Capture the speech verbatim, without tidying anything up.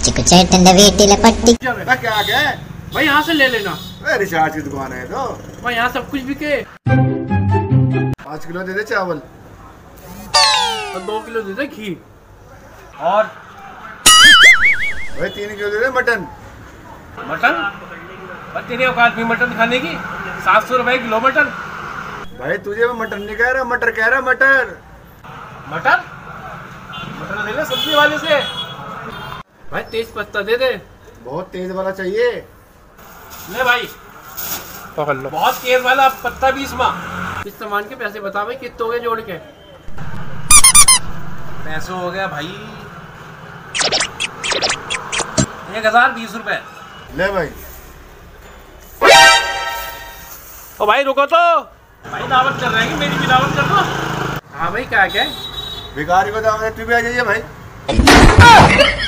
चिकू चैतन्य वेटी लपट्टी। क्या क्या भाई यहाँ से ले लेना। रिचार्ज की दुकान है तो भाई यहाँ सब कुछ बिके। पाँच किलो दे दे चावल और दो किलो दे दे घी और भाई तीन किलो दे दे मटन। मटन? और तेरी औकात भी मटन खाने की? सात सौ रुपए किलो मटन। भाई तुझे मैं मटन नहीं कह रहा, मटर कह रहा, मटर। मटर? मटर ले ले सब्जी वाले से। भाई तेज पत्ता दे दे। बहुत तेज वाला चाहिए। ले भाई पकड़ लो। बहुत तेज वाला पत्ता भी इसमें। इस सामान के पैसे बता भाई कितने हो गए जोड़ के? पैसे हो गया भाई एक हजार बीस रुपए। ले भाई। ओ भाई रुको तो भाई, दावत कर रहे हैं कि मेरी भी दावत कर दो। हाँ भाई क्या क्या भिखारी को दावत, तू भी आ जाइए भाई।